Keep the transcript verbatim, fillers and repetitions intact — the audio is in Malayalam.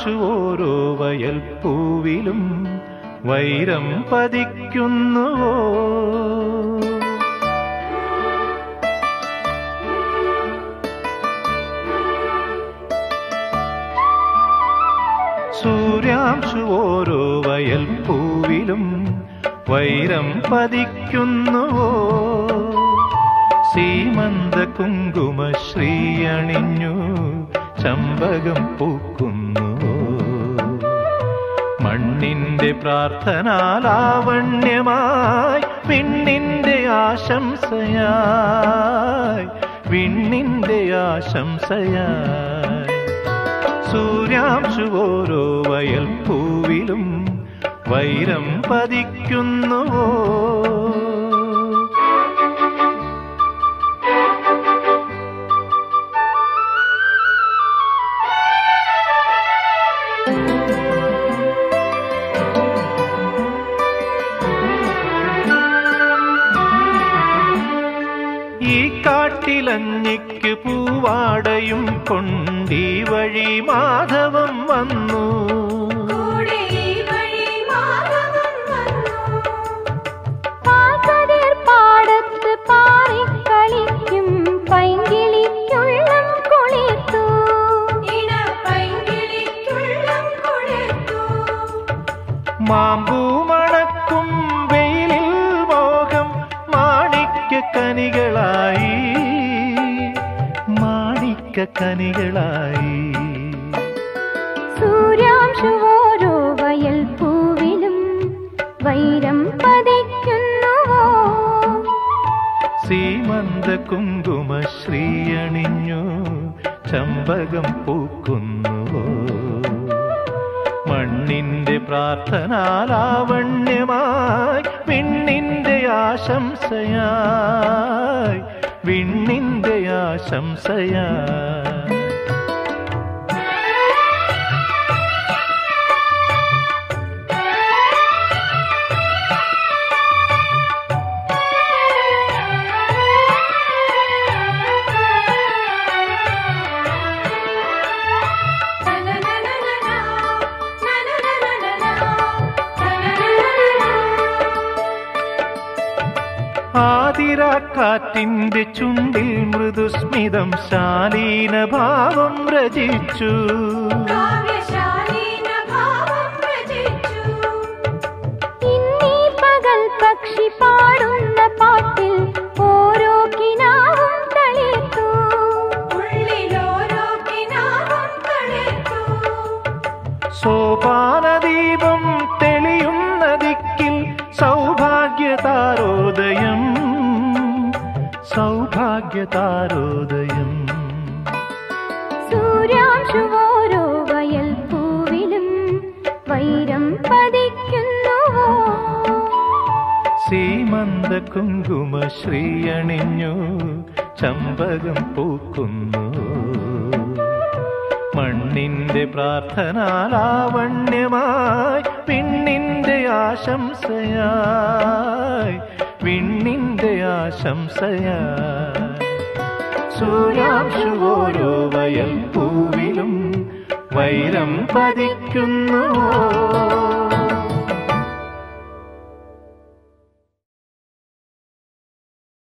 സൂര്യാംശു ഓരോ വയൽപ്പൂവിലും വൈരം പതിക്കുന്നുവോ? സൂര്യാംശു ഓരോ വയൽപ്പൂവിലും വൈരം പതിക്കുന്നുവോ? സീമന്ത കുങ്കുമശ്രീ അണിഞ്ഞു ചമ്പകം പൂക്കുന്നുവോ? മണ്ണിന്റെ പ്രാർത്ഥനാലാവണ്യമായി വിണ്ണിന്റെ ആശംസയായി വിണ്ണിന്റെ ആശംസയായി സൂര്യാംശു ഓരോ വയൽപ്പൂവിലും വൈരം പതിക്കുന്നുവോ? ഈ കാട്ടിലഞ്ഞിക്ക് പൂവാടയും കൊണ്ടീ വഴി മാധവം വന്നു. പാടത്ത് പാറിക്കളിക്കും പൈങ്കിളിക്കുള്ളം കുളിർത്തു. മാമ്പൂ മണക്കും വെയിലിൽ മോഹം മാണിക്യ കനികളായി മാണിക്യ കനികളായി സൂര്യാംശു ഓരോ വയൽപ്പൂവിലും വൈരം പതിക്കുന്നുവോ? സീമന്ത കുങ്കുമശ്രീ അണിഞ്ഞു ചമ്പകം പൂക്കുന്നുവോ? മണ്ണിന്റെ പ്രാർത്ഥനാലാവണ്യമായി വിണ്ണിന്റെ ആശംസയായി വിണ്ണിന്റെ ആശംസയായി ആതിരാക്കാറ്റിന്റെ ചുണ്ടിൽ മൃദുസ്മിതം ശാലീന ഭാവം രചിച്ചു. ഇന്നീ പകൽ പക്ഷി പാടുന്ന പാട്ടിൽ ഓരോ കിനാവും തളിർത്തു. സോപാനദീപം തെളിയുന്ന ദിക്കിൽ സൗഭാഗ്യതാരോദയം സൗഭാഗ്യതാരോദയം സൂര്യാംശു ഓരോ വയൽപ്പൂവിലും വൈരം പതിക്കുന്നുവോ? സീമന്ത കുങ്കുമശ്രീ അണിഞ്ഞു ചമ്പകം പൂക്കുന്നു. മണ്ണിന്റെ പ്രാർത്ഥനാലാവണ്യമായി വിണ്ണിന്റെ ആശംസയായി വിണ്ണിന്റെ ആശംസയായി സൂര്യാംശു ഓരോ വയൽപ്പൂവിലും വൈരം പതിക്കുന്നുവോ?